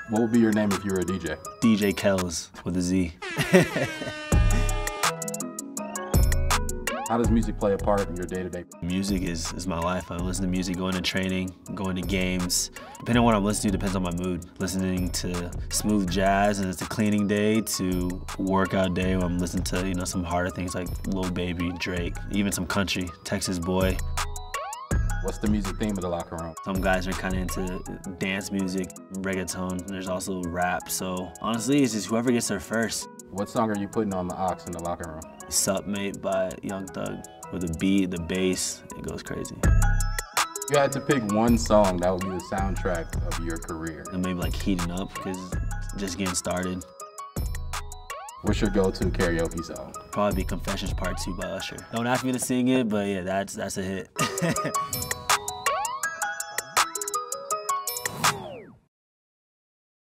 What would be your name if you were a DJ? DJ Kells with a Z. How does music play a part in your day-to-day? Music is my life. I listen to music going to training, going to games. Depending on what I'm listening to depends on my mood. Listening to smooth jazz and it's a cleaning day to workout day when I'm listening to some harder things like Lil Baby, Drake, even some country, Texas Boy. What's the music theme of the locker room? Some guys are kind of into dance music, reggaeton. There's also rap. So honestly, it's just whoever gets there first. What song are you putting on the aux in the locker room? Sup Mate by Young Thug. With the beat, the bass, it goes crazy. You had to pick one song that would be the soundtrack of your career. And maybe like Heating Up, because just getting started. What's your go-to karaoke song? Probably be Confessions Part 2 by Usher. Don't ask me to sing it, but yeah, that's a hit.